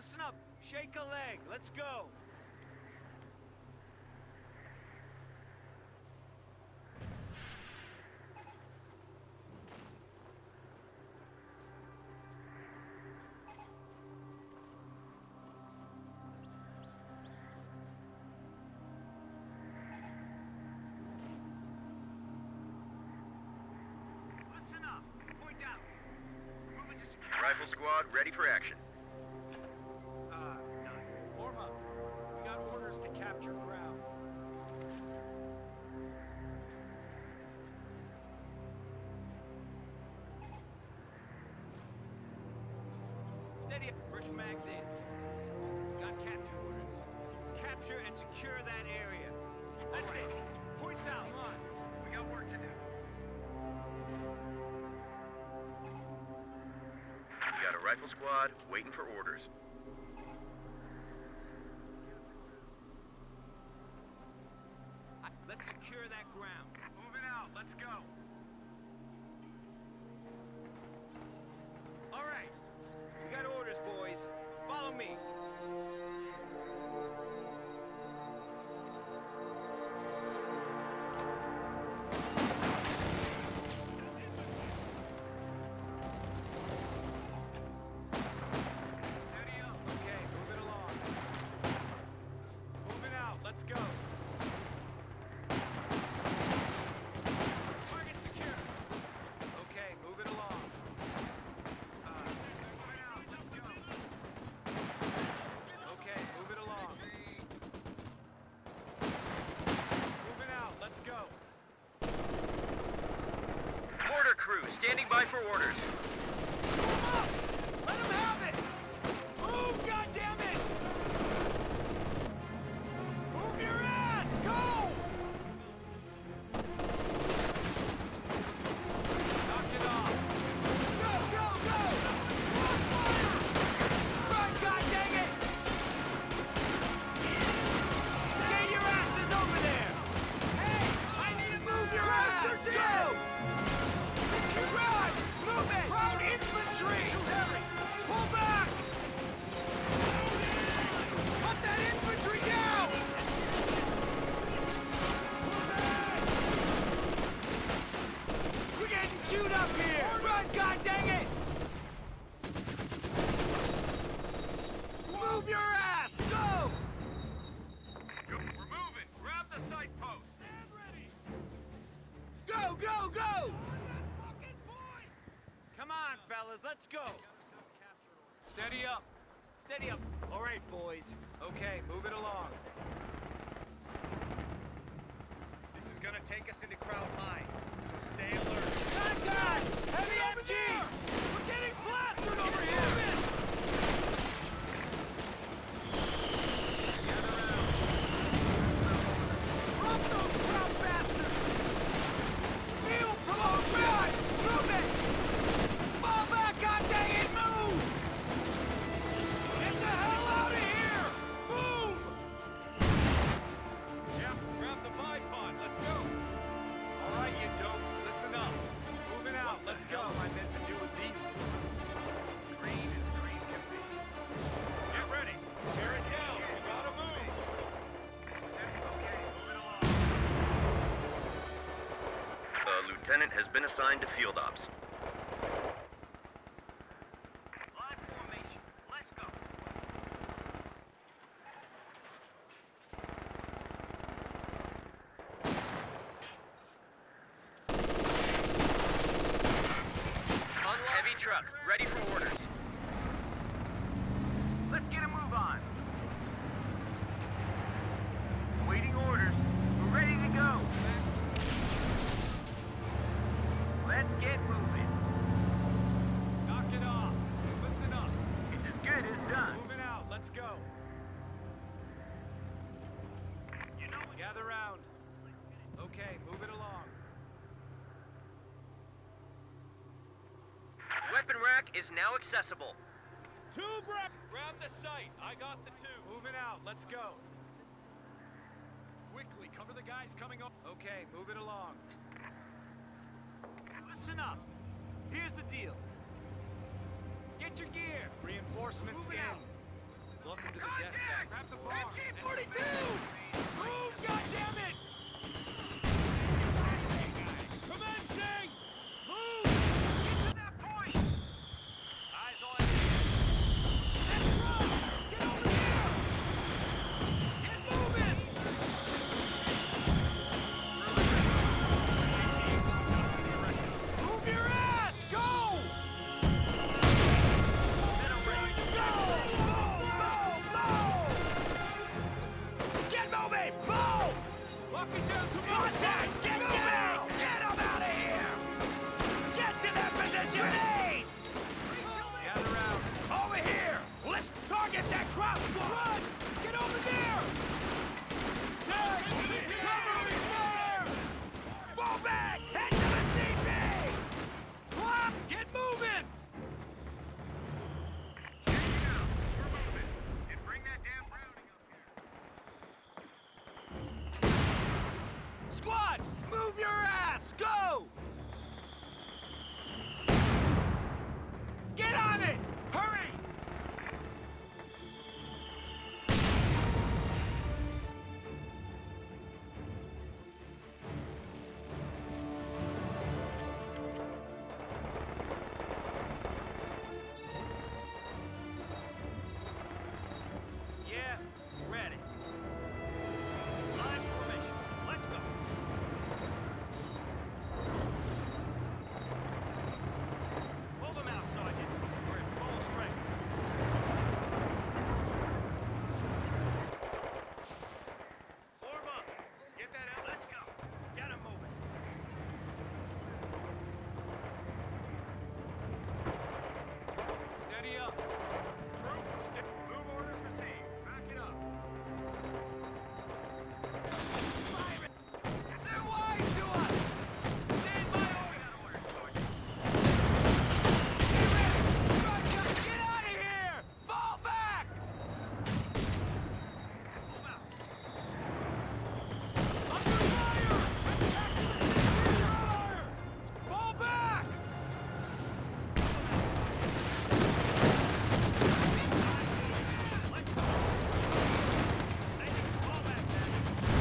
Listen up! Shake a leg! Let's go! Listen up! Point out! Moving to... Rifle squad, ready for action. None. Form up. We got orders to capture ground. Steady up. Fresh mags in. Got capture orders. Capture and secure that area. That's it. Points out. Come on. We got work to do. We got a rifle squad waiting for orders. Let's secure that ground. Moving out. Let's go. All right. We got orders, boys. Follow me. Steady up. Okay, move it along. Moving out. Let's go. Target secure. Okay, move it along. Moving out. Let's go. Okay, move it along. Moving out. Let's go. Mortar crew, standing by for orders. Shoot 'em up! Let 'em have it! Move, goddammit! Move your ass! Go! Knock it off! Go, go, go! On fire! Run, goddang it! Get your asses over there! Hey, I need to move your ass! Go! Run! Move it! Ground infantry! Pull back! Cut that infantry down! We're getting chewed up here! Run, goddang it! Move your ass! Go! We're moving. Grab the sight post. Stand ready! Go, go, go! Come on, fellas, let's go! Steady up! Steady up! All right, boys. Okay, move it along. This is gonna take us into crowd lines, so stay alert. Contact! Heavy MG! We're getting plastered over here! Gather round. Drop those crowd bastards! Field promotion! Move it! Fall back, goddang it! Move! Get the hell out of here! Move! Yep, grab the bipod. Let's go. All right, you dopes, listen up. Moving out. Let's go. What am I meant to do with these fools? Green as green can be. Get ready. Tear it down. We gotta move. Okay, move it along. A lieutenant has been assigned to field ops. Live formation. Let's go. Heavy truck, ready for orders. Let's get a move on. Waiting orders. We're ready to go. Let's get moving. Knock it off. Listen up. It's as good as done. Moving out. Let's go. You know what? Gather round. Okay, move it along. Weapon rack is now accessible. Grab the sight. I got the two. Moving out. Let's go. Quickly, cover the guys coming up. Okay, move it along. Listen up. Here's the deal. Get your gear. Reinforcements in. Out. Welcome to the death Contact! Grab the bar. SG-42! Move, goddammit! Commencing! Move! Get to that point! Eyes on me. Let's run! Get over here! Get moving! Move your ass! Go! Get moving! Move! Lock it down to Contact! Get moving! Get them out of here! Get to that position! Aim! Gather round. Over here! Let's target that crossbow! Run! Get over there! Say, cover me fire! Fall back! Head to the CP! Clop! Get moving! Check it out. We're moving. And bring that damn Browning up here. Squad, move your ass! Go! Get on it! Hurry! Yeah, ready. Line formation. Let's go. Pull them out, Sergeant. We're at full strength. Form up. Get that out. Let's go. Get 'em moving. Steady up. Troops, move orders received. Back it up. They're wise to us! Stand by order, Sergeant. Get out of here! Fall back! Move out. Under fire! Attack the center! Fall back! Let's go. Stay fall back, man.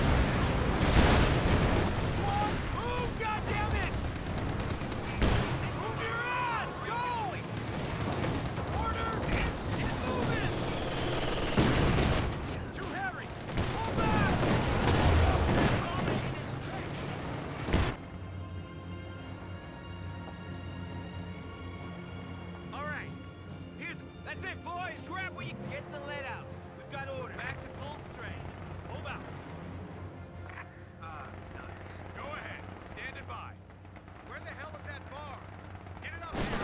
Squad, move, goddammit! Move your ass! Go! Order! Get moving! It's too heavy! Pull back! Bombing in its tracks! All right. That's it, boys. Grab what you can. Get the lead out. We've got orders. Back to full strength. Move out. Nuts. Go ahead. Standing by. Where the hell is that bar? Get it up here.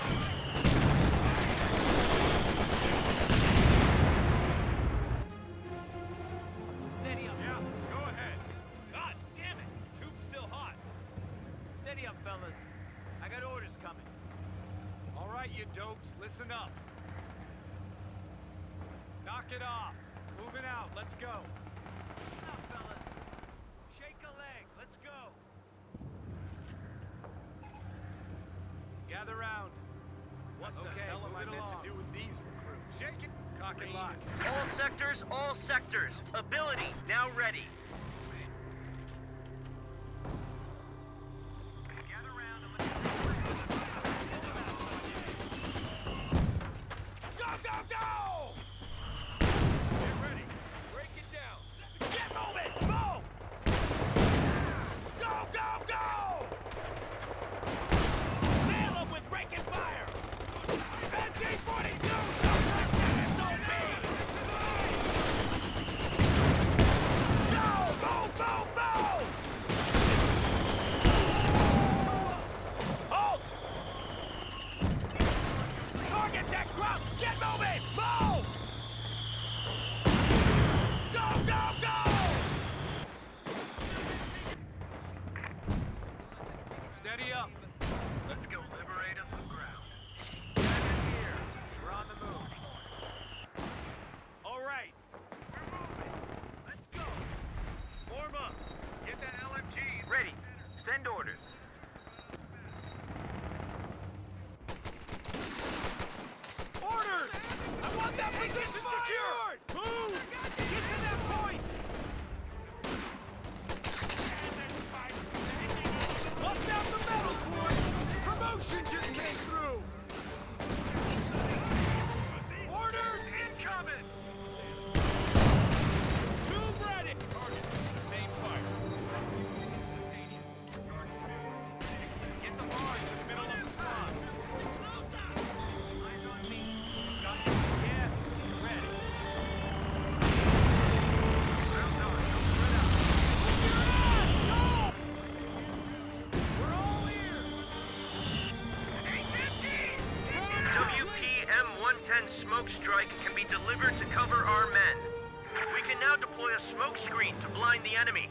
Steady up. Yeah, go ahead. God damn it. Tube's still hot. Steady up, fellas. I got orders coming. All right, you dopes. Listen up. Knock it off. Moving out. Let's go. Listen up, fellas. Shake a leg. Let's go. Gather round. What the hell am I meant to do with these recruits? Shake it. Cock and lock. All sectors. Ability, now ready. Gather round and Go, go, go! Get ready. Break it down. Get moving! Move! Go, go, go! Nail them with raking fire! NT-42! Don't let that SOB! Go! Move, move, move! Halt! Target that crop! Get moving! Move! friend's smoke strike can be delivered to cover our men. We can now deploy a smoke screen to blind the enemy.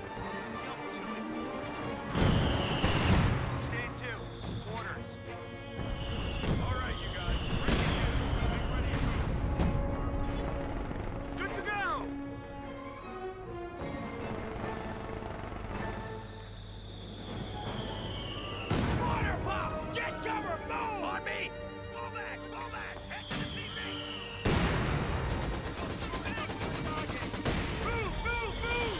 Stand to. Orders. All right, you guys. Ready to go. Good to go! Water pop! Get cover! Move! On me! Fall back! Fall back! Head to the CP! Move! Move! Move!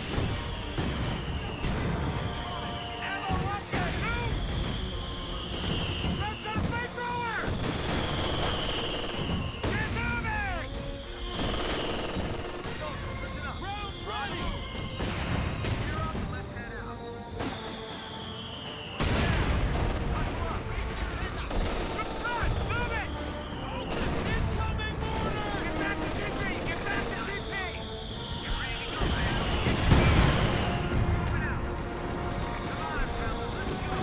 Ammo rocket! Move! Fred's got a flamethrower! Get moving! Soldiers, listen up. Rounds running! You're up and let's head out. Move it! Soldiers, incoming mortar! Get back to CP! Get back to CP! Get ready to go, man. Moving out. Come on, fella. Let's go.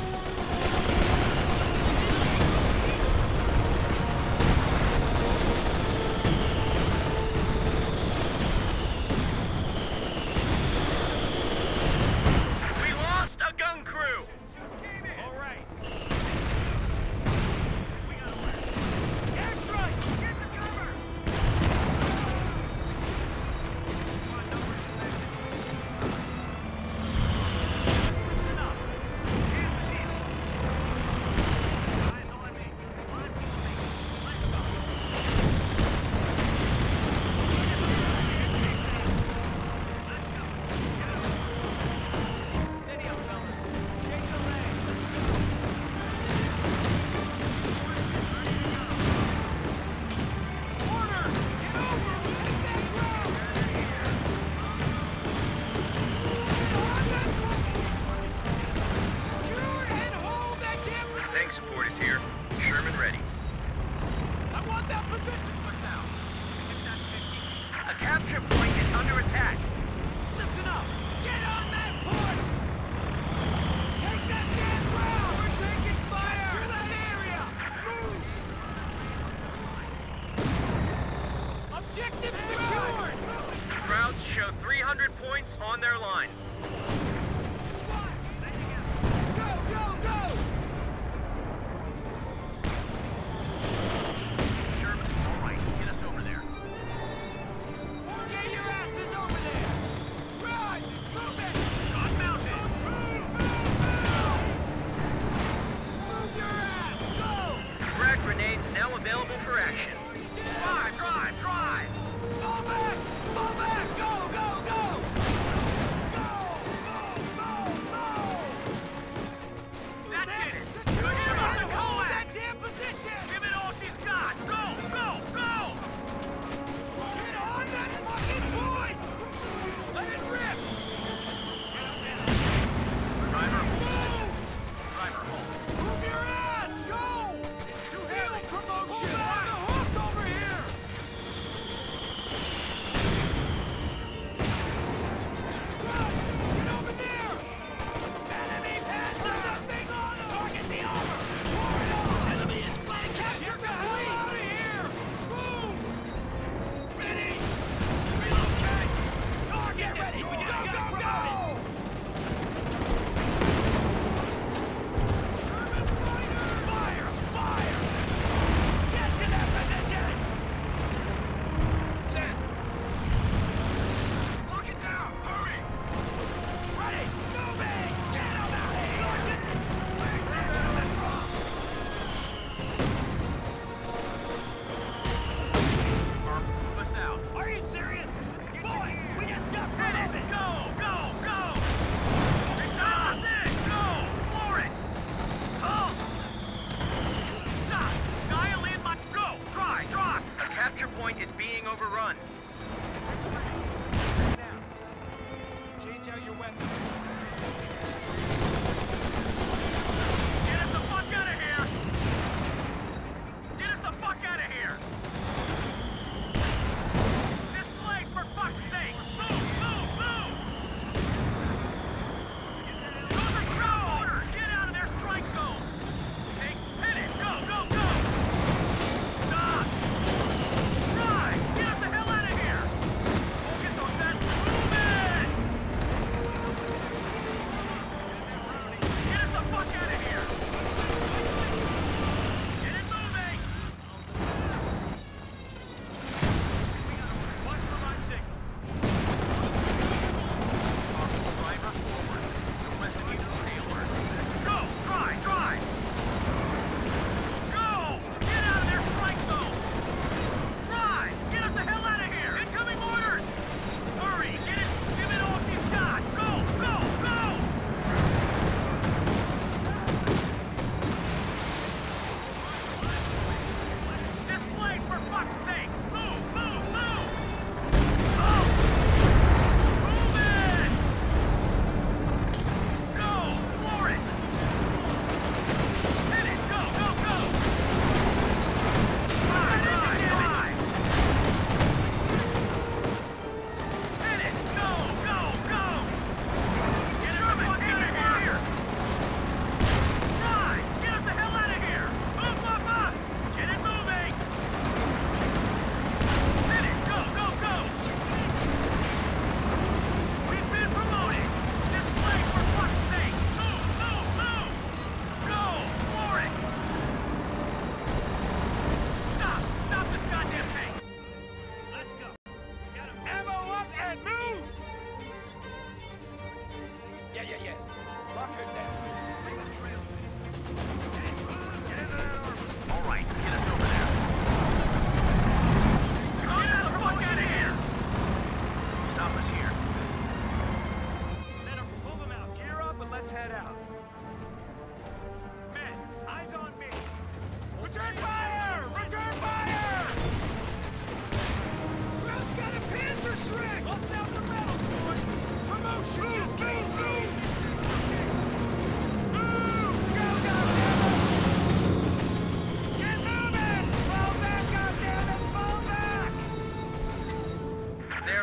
We lost a gun crew! Just came in. All right. Airstrike! Get to cover! Listen up. Here's the deal. Eyes on me. Line formation. Let's go. Let's go. Get up. Steady up, fellas. Shake the leg. Let's go. Order! Get over! Take that ground! Secure and hold that damn position! Tank support is here. Sherman ready. I want that position for sound! A capture point is under attack. Listen up! Get on that point! Take that damn ground! We're taking fire! To that area! Move! Objective secured! Crowds show 300 points on their line. Go, go, go! Sherman, all right, get us over there. Get your asses over there! Run! Move it! Gun mounted. Move, move, move! Move your ass! Go! Frag grenades now available for action. Drive, drive, drive! Fall back! Fall back! Go, go, go! Go! Move, move, move! That did it. Secure Good shot. and Go hold at that damn position! Give it all she's got. Go, go, go! Get on that fucking point! Let it rip! Driver, Move! driver, hold. Move your ass! Go! It's too heavy! Promotion! On the hook over here! Run! Get over there! Enemy Panther! Nothing on him! Target the armor! Pour it on! Enemy is flanking! Capture complete! Out of here! Move! Ready! Relocate! Target ready! We just got promoted! German fighter! Fire! Fire! Get to that position! Send! Lock it down! Hurry! Ready! Moving! Get him out of here! Sergeant! Where's that coming from? Move us out. Are you serious? Boy, we just got promoted! Go, go, go! That's it! Go! For it! Hold! Stop! Dial in my... Go! Try! Try! A capture point is being overrun. Now. Change out your weapons. Get us the fuck out of here! Get us the fuck out of here! This place, for fuck's sake! Move! Move! Move! Those are crowd orders! Get out of their strike zone! Take... Hit it! Go! Go! Go! Stop!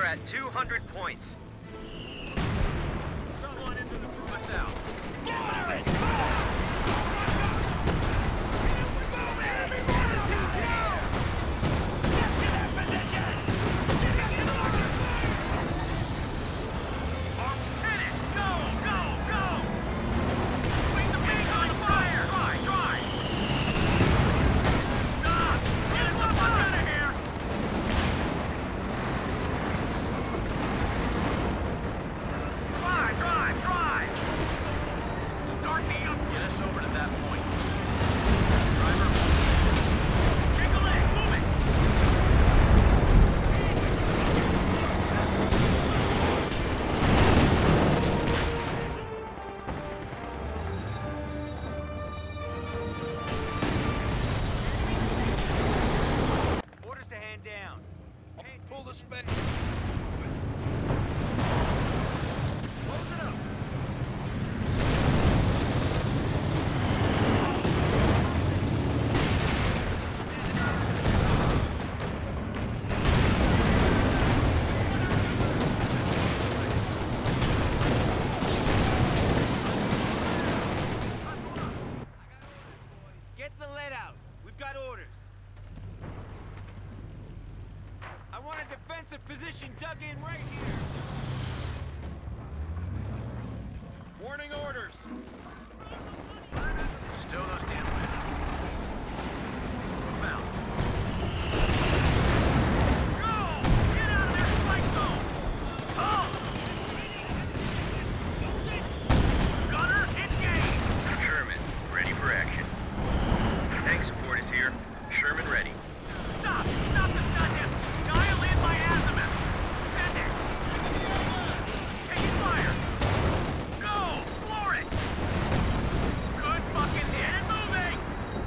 at 200 points. Someone into the move us out. Fire it! Move enemy mortar here! Get to their position! Get in the line! Hit it! Go! Go! Go! Wait the big on fire! Try! Stop! Get the fuck out of here! Drive! Start me up! Get us over to that point. Driver, take a leg, move it! Orders to hand down. Pull the space! Close it up. Get the lead out. We've got orders. I want a defensive position dug in right here. Warning orders. Stow those damn letters. Move out. Go! Get out of their strike zone! Oh! Gunner, engage! Sherman, ready for action. Tank support is here. Sherman ready. Stop! Stop this goddamn... Dial in my azimuth! Send it! Taking fire! Go! Floor it! Good fucking hit and moving!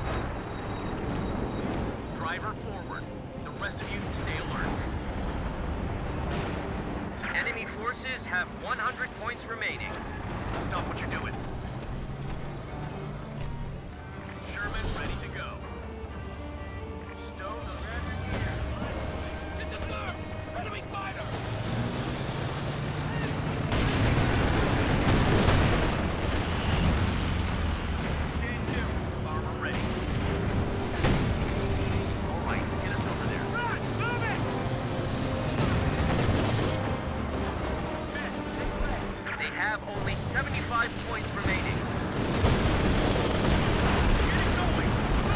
Driver forward. The rest of you stay alert. Enemy forces have 100 points remaining. Stop what you're doing. Sherman ready to go. Stow the red gear. Hit the star! Enemy fighter! Stand to. Armor ready. All right, get us over there. Run! Move it! Men, take left. They have only 75 points remaining. Get it going.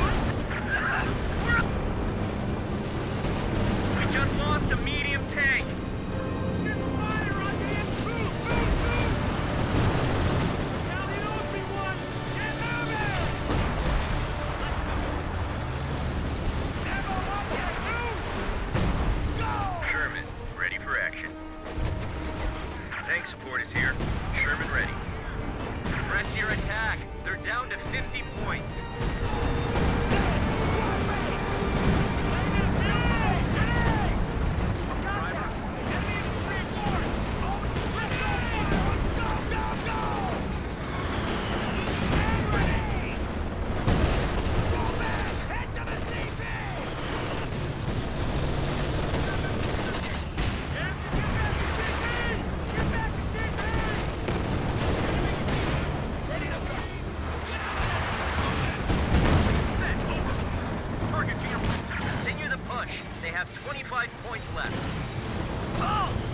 We just lost a medium tank. Shit, fire on the end. Move! Battalion owes me one. Get moving! Never want to move! Go! Sherman, ready for action. Tank support is here. Sherman ready. Press your attack. They're down to 50 points. Continue the push. They have 25 points left. Oh!